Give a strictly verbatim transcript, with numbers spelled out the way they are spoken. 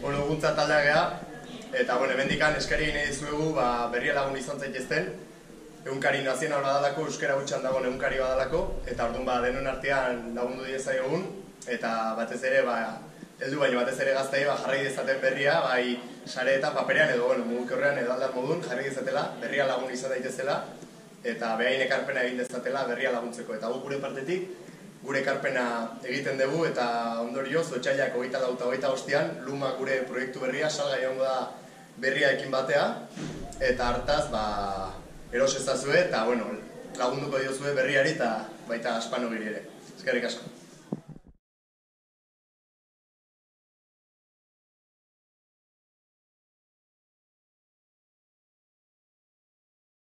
Bueno, guntza taldea geha, eta bueno, hemendikan eskari egin dizuegu berria lagun izan zaitezten. Egunkari nazional badalako, euskera gutxan dagoen egunkari badalako, eta orduan ba, denon artean lagundu diezaiogun, eta batez ere, ba, heldu baino batez ere gaztei ba, jarrai dezaten berria, bai sareetan, paperean edo, bueno, muguke horrean edo aldar modun, jarri dezatela, berria lagun izan daitezela, eta behain ekarpena egin dezatela berria laguntzeko. Eta guk gure partetik, gure ekarpena egiten dugu, eta ondorioz, otsailak hogeita lau eta hogeita bostean, Luma gure proiektu berria, salgai egongo da berria ekin batea, eta hartaz, ba, eros ezazue, eta bueno, lagunduko diozue berriari eta baita aspanogiri ere. Eskerrik asko.